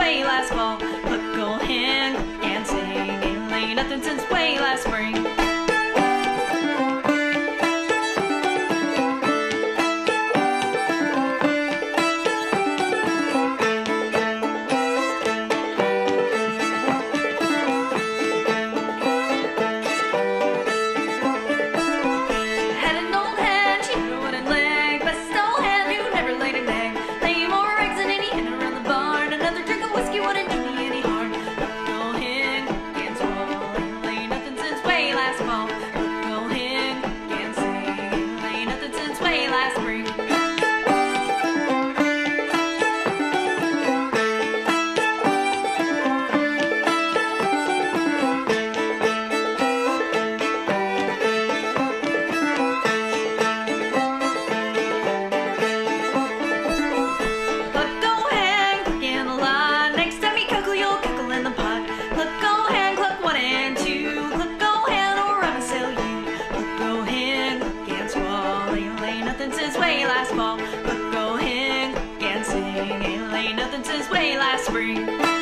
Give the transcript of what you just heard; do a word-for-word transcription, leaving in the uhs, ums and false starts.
way last fall. Cluck, go hang and sing, ain't lay nothing since way last spring. Since way last fall, Cluck, go hang and sing, ain't lay nothing since way last spring.